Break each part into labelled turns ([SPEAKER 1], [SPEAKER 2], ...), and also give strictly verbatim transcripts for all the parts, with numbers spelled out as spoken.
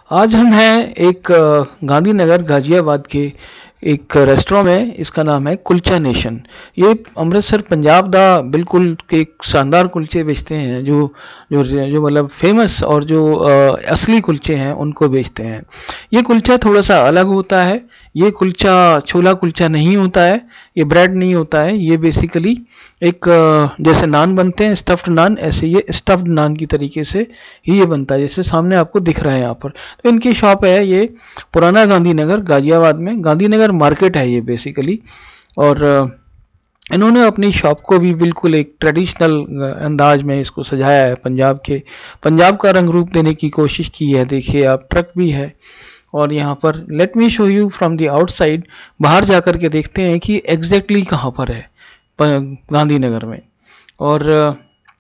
[SPEAKER 1] आज हम हैं एक अ, गांधीनगर गाजियाबाद के एक रेस्टोरेंट में। इसका नाम है कुलचा नेशन। ये अमृतसर पंजाब दा बिल्कुल एक शानदार कुलचे बेचते हैं, जो जो जो मतलब फेमस और जो अ, असली कुलचे हैं उनको बेचते हैं। ये कुलचा थोड़ा सा अलग होता है। ये कुलचा छोला कुलचा नहीं होता है, ये ब्रेड नहीं होता है। ये बेसिकली एक अ, जैसे नान बनते हैं स्टफ्ड नान, ऐसे ये स्टफ्ड नान की तरीके से ही ये बनता है, जैसे सामने आपको दिख रहा है यहाँ पर। तो इनकी शॉप है ये पुराना गांधीनगर गाजियाबाद में, गांधीनगर मार्केट है ये बेसिकली। और अ, इन्होंने अपनी शॉप को भी बिल्कुल एक ट्रेडिशनल अंदाज में इसको सजाया है, पंजाब के पंजाब का रंग रूप देने की कोशिश की है। देखिए आप, ट्रक भी है। और यहाँ पर let me show you from the outside, बाहर जाकर के देखते हैं कि एग्जैक्टली कहाँ पर है गांधीनगर में। और अ,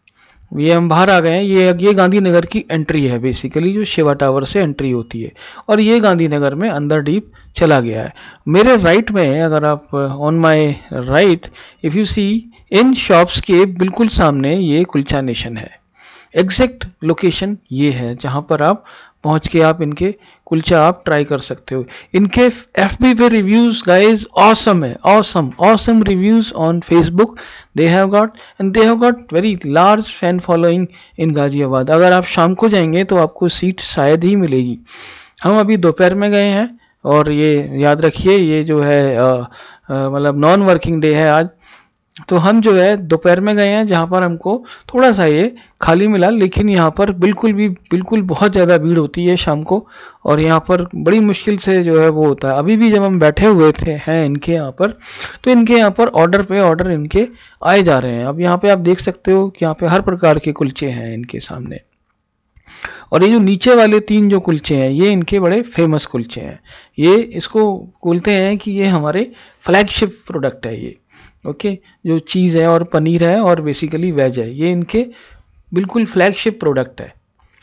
[SPEAKER 1] ये हम बाहर आ गए हैं। ये ये गांधीनगर की एंट्री है बेसिकली, जो शिवा टावर से एंट्री होती है। और ये गांधीनगर में अंदर डीप चला गया है। मेरे राइट में, अगर आप on my right if you see, in shops के बिल्कुल सामने ये कुलचा नेशन है। एग्जैक्ट लोकेशन ये है जहाँ पर आप पहुँच के आप इनके कुलचा आप ट्राई कर सकते हो। इनके एफबी पे रिव्यूज गाइस ऑसम है, awesome awesome reviews on Facebook they have got, and they have got very large fan following in Ghaziabad. अगर आप शाम को जाएंगे तो आपको सीट शायद ही मिलेगी। हम अभी दोपहर में गए हैं, और ये याद रखिए ये जो है मतलब नॉन वर्किंग डे है आज। तो हम जो है दोपहर में गए हैं, जहाँ पर हमको थोड़ा सा ये खाली मिला। लेकिन यहाँ पर बिल्कुल भी बिल्कुल बहुत ज़्यादा भीड़ होती है शाम को, और यहाँ पर बड़ी मुश्किल से जो है वो होता है। अभी भी जब हम बैठे हुए थे हैं इनके यहाँ पर, तो इनके यहाँ पर ऑर्डर पे ऑर्डर इनके आए जा रहे हैं। अब यहाँ पे आप देख सकते हो कि यहाँ पे हर प्रकार के कुलचे हैं इनके सामने। और ये जो नीचे वाले तीन जो कुलचे हैं, ये इनके बड़े फेमस कुलचे हैं। ये इसको बोलते हैं कि ये हमारे फ्लैगशिप प्रोडक्ट है ये। ओके okay, जो चीज़ है और पनीर है और बेसिकली वेज है, ये इनके बिल्कुल फ्लैगशिप प्रोडक्ट है।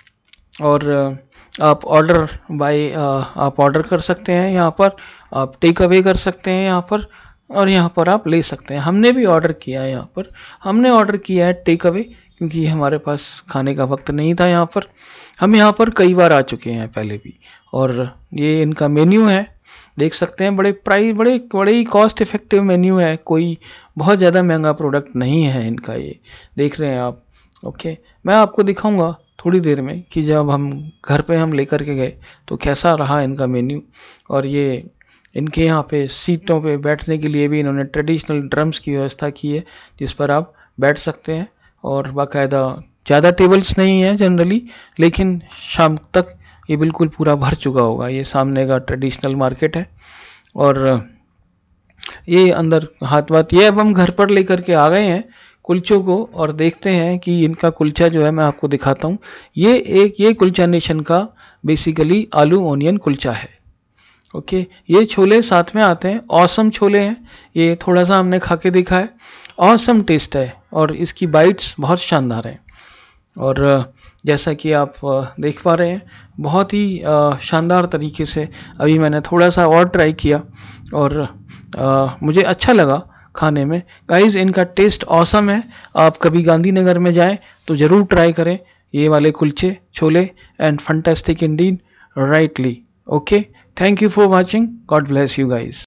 [SPEAKER 1] और आप ऑर्डर बाय आप ऑर्डर कर सकते हैं यहाँ पर, आप टेक अवे कर सकते हैं यहाँ पर, और यहाँ पर आप ले सकते हैं। हमने भी ऑर्डर किया है यहाँ पर, हमने ऑर्डर किया है टेक अवे, क्योंकि हमारे पास खाने का वक्त नहीं था यहाँ पर। हम यहाँ पर कई बार आ चुके हैं पहले भी। और ये इनका मेन्यू है, देख सकते हैं। बड़े प्राइस बड़े बड़े ही कॉस्ट इफेक्टिव मेन्यू है, कोई बहुत ज़्यादा महंगा प्रोडक्ट नहीं है इनका, ये देख रहे हैं आप। ओके, मैं आपको दिखाऊंगा थोड़ी देर में कि जब हम घर पे हम लेकर के गए तो कैसा रहा इनका मेन्यू। और ये इनके यहाँ पे सीटों पे बैठने के लिए भी इन्होंने ट्रेडिशनल ड्रम्स की व्यवस्था की है, जिस पर आप बैठ सकते हैं। और बाकायदा ज़्यादा टेबल्स नहीं है जनरली, लेकिन शाम तक ये बिल्कुल पूरा भर चुका होगा। ये सामने का ट्रेडिशनल मार्केट है। और ये अंदर हाथ बात ये, अब हम घर पर लेकर के आ गए हैं कुलचों को, और देखते हैं कि इनका कुलचा जो है मैं आपको दिखाता हूँ। ये एक ये कुलचा नेशन का बेसिकली आलू ओनियन कुलचा है। ओके, ये छोले साथ में आते हैं, ऑसम छोले हैं। ये थोड़ा सा हमने खा के देखा है, ऑसम टेस्ट है, और इसकी बाइट्स बहुत शानदार हैं। और जैसा कि आप देख पा रहे हैं, बहुत ही शानदार तरीके से अभी मैंने थोड़ा सा और ट्राई किया, और आ, मुझे अच्छा लगा खाने में। गाइस, इनका टेस्ट ऑसम है। आप कभी गांधीनगर में जाएं तो ज़रूर ट्राई करें ये वाले कुलचे छोले, and fantastic indeed rightly. Okay, thank you for watching, God bless you guys.